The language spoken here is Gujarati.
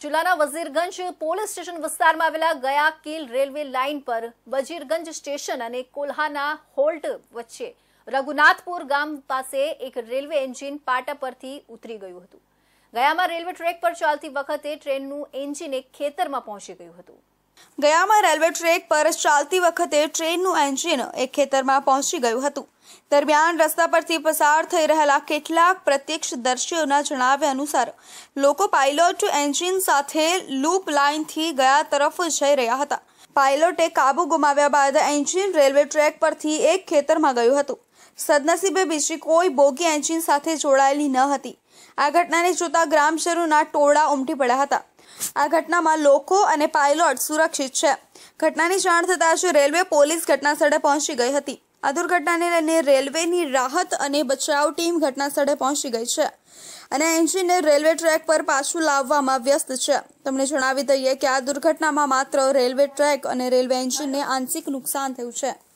જિલ્લાના વઝીરગંજ પોલીસ સ્ટેશન વિસ્તારમાં આવેલા ગયા કિલ રેલવે લાઇન પર વજીરગંજ સ્ટેશન અને કોલ્હાના હોલ્ટ વચ્ચે રઘુનાથપુર ગામ પાસે એક રેલવે એન્જિન પાટા પરથી ઉતરી ગયું હતું। ગયામાં રેલવે ટ્રેક પર ચાલતી વખતે ટ્રેનનું એન્જિન એક ખેતરમાં પહોંચી ગયું હતું। ગયામાં રેલવે ટ્રેક પર ચાલતી વખતે ટ્રેનનું એન્જિન એક ખેતરમાં પહોંચી ગયું હતું। દરમિયાન રસ્તા પરથી પસાર થઈ રહેલા કેટલાક પ્રત્યક્ષદર્શીઓના જણાવ્યા અનુસાર લોકો પાયલોટ એન્જિન સાથે લૂપ લાઇનથી ગયા તરફ જઈ રહ્યા હતા। પાયલોટે કાબુ ગુમાવ્યા બાદ એન્જિન રેલવે ટ્રેક પરથી એક ખેતરમાં ગયું હતું। સદનસીબે બીજી કોઈ બોગી એન્જિન સાથે જોડાયેલી ન હતી। આ ઘટનાને જોતા ગ્રામજનોના ટોળા ઉમટી પડ્યા હતા। આ ઘટનામાં લોકો અને પાયલોટ સુરક્ષિત છે। ઘટનાની જાણ થતાં જ રેલવે પોલીસ ઘટનાસ્થળે પહોંચી ગઈ હતી। આ દુર્ઘટનાને લઈને રેલવેની રાહત અને બચાવ ટીમ ઘટનાસ્થળે પહોંચી ગઈ છે અને એન્જિનને રેલવે ટ્રેક પર પાછું લાવવામાં વ્યસ્ત છે। તમને જણાવી દઈએ કે આ દુર્ઘટનામાં માત્ર રેલવે ટ્રેક અને રેલવે એન્જિનને આંશિક નુકસાન થયું છે।